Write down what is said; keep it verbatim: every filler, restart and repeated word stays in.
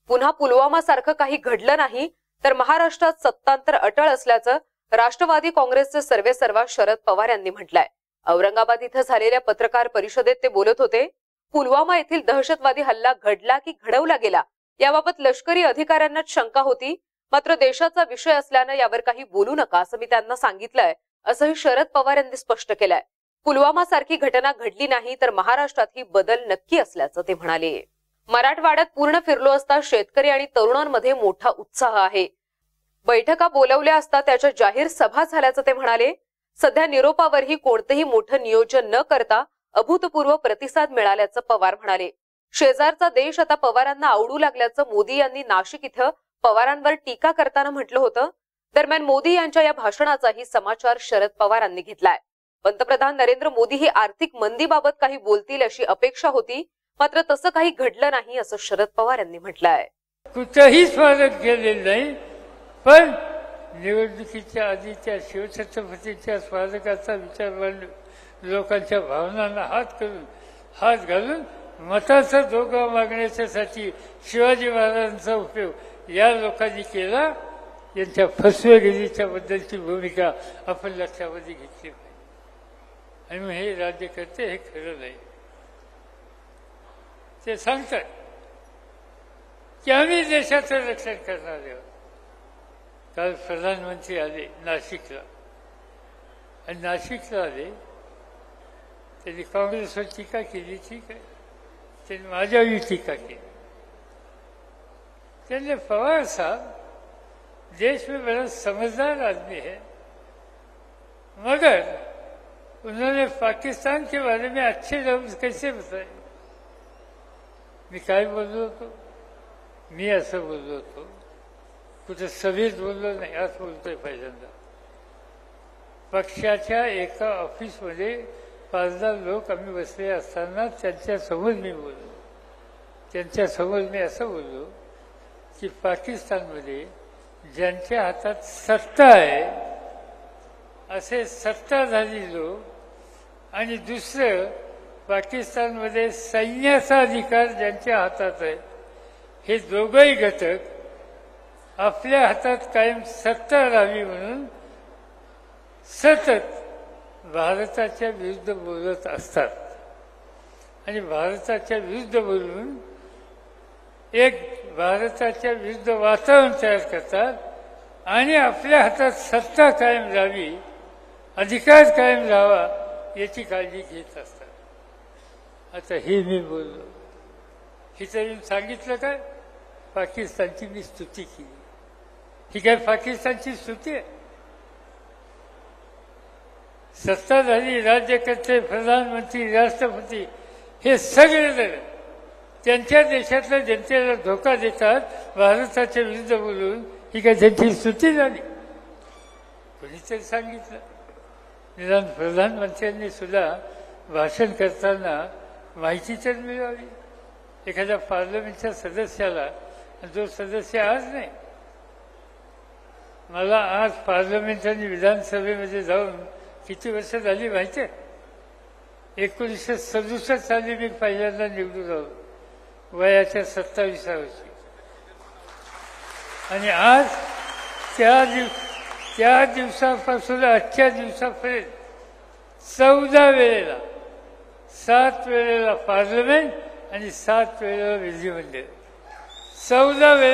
पुन्हा पुलवामा सारखं काही घडलं नाही तर महाराष्ट्रात सत्तांतर अटळ असल्याचं राष्ट्रवादी काँग्रेसचे सर्वेसर्वा शरद पवार यांनी म्हटलंय। औरंगाबाद इथं झालेल्या पत्रकार परिषदेत ते बोलत होते। पुलवामा येथील दहशतवादी हल्ला घडला की घडवला गेला याबाबत लष्करी अधिकाऱ्यांनाच शंका होती, मात्र देशाचा विषय असल्याने यावर काही बोलू नका असं मी त्यांना सांगितलंय, असंही शरद पवार यांनी स्पष्ट केलंय। पुलवामा सारखी घटना घडली नाही तर महाराष्ट्रात ही बदल नक्की असल्याचं ते म्हणाले। मराठवाड्यात पूर्ण फिरलो असता शेतकरी आणि तरुणांमध्ये मोठा उत्साह आहे। बैठका बोलवल्या असता त्याच्या जाहीर सभा झाल्याचं ते म्हणाले। सध्या निरोपावरही कोणतेही मोठं नियोजन न करता अभूतपूर्व प्रतिसाद मिळाल्याचं पवार म्हणाले। शेजारचा देश आता पवारांना आवडू लागल्याचं मोदी यांनी नाशिक इथं पवारांवर टीका करताना म्हटलं होतं। दरम्यान मोदी यांच्या या भाषणाचाही समाचार शरद पवारांनी घेतलाय। पंतप्रधान नरेंद्र मोदी ही आर्थिक मंदीबाबत काही बोलतील अशी अपेक्षा होती, मात्र तसं काही घडलं नाही असं शरद पवार यांनी म्हटलंय। कुठेही स्वागत केलेलं नाही, पण निवडणुकीच्या आधीच्या शिवछत्रपतींच्या स्वागताचा विचार मांडून लोकांच्या भावनांना हात करून हात घालून मताचा धोका मागण्यासाठी शिवाजी महाराजांचा उपयोग या लोकांनी केला। यांच्या फसवेगिरीच्या बद्दलची भूमिका आपण लक्षामध्ये घेतली पाहिजे आणि मग हे राज्यकर्ते हे खरं नाही। ते सांगतात की आम्ही देशाचं रक्षण करणार आहोत। काल प्रधानमंत्री आले नाशिकला आणि नाशिकला आले, त्यांनी काँग्रेसवर टीका केली, ठीक आहे, त्यांनी माझ्यावरही टीका केली। त्यांनी पवार साहब देश में बड़ा समझदार आदमी है, मगर उन्होंने पाकिस्तान के बारे में अच्छे लफ्ज कैसे बताए। मी काय बोललो होतो? मी असं बोललो होतो, कुठे सभेत बोललो नाही, आज बोलतोय पहिल्यांदा। पक्षाच्या एका ऑफिसमध्ये पाच दहा लोक आम्ही बसले असताना त्यांच्या समोर मी बोललो। त्यांच्या समोर मी असं बोललो की पाकिस्तानमध्ये ज्यांच्या हातात सत्ता आहे असे सत्ताधारी लोक आणि दुसरं पाकिस्तानमध्ये सैन्याचा अधिकार ज्यांच्या हातात आहे, हे दोघंही घटक आपल्या हातात कायम सत्ता राहावी म्हणून सतत भारताच्या विरुद्ध बोलत असतात आणि भारताच्या विरुद्ध बोलून एक भारताच्या विरुद्ध वातावरण तयार करतात आणि आपल्या हातात सत्ता कायम राहावी, अधिकार कायम राहावा याची काळजी घेत असतात। आता हे मी बोललो, हिचं सांगितलं काय? पाकिस्तानची मी स्तुती केली। ही काय पाकिस्तानची स्तुती आहे? सत्ताधारी, राज्यकर्ते, प्रधानमंत्री, राष्ट्रपती हे सगळे जण त्यांच्या देशातल्या जनतेला धोका देतात भारताच्या विरुद्ध बोलून, ही काय त्यांची स्तुती झाली? कोणीतरी सांगितलं। निदान प्रधानमंत्र्यांनी सुद्धा भाषण करताना माहिती तर मिळावी एखाद्या पार्लमेंटच्या सदस्याला, जो सदस्य आज नाही। मला आज पार्लमेंट आणि विधानसभेमध्ये जाऊन किती वर्ष झाली माहिती आहे? एकोणीसशे सदुसष्ट साली मी पहिल्यांदा निवडून आलो, वयाच्या सत्तावीसा वर्षी, आणि आज त्या दिव त्या दिवसापासून आजच्या दिवसापर्यंत चौदा वेळेला सात वेळेला पार्लमेंट आणि सात वेळेला विधिमंडळ, चौदा वेळेला